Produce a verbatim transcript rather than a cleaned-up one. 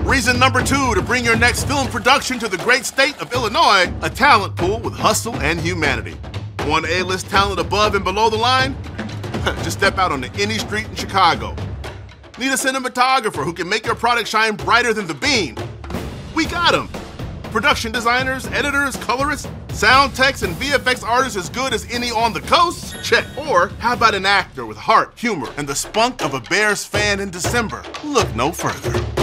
Reason number two to bring your next film production to the great state of Illinois, a talent pool with hustle and humanity. Want A-list talent above and below the line? Just step out onto any street in Chicago. Need a cinematographer who can make your product shine brighter than the beam? We got them. Production designers, editors, colorists, sound techs, and V F X artists as good as any on the coast? Check. Or how about an actor with heart, humor, and the spunk of a Bears fan in December? Look no further.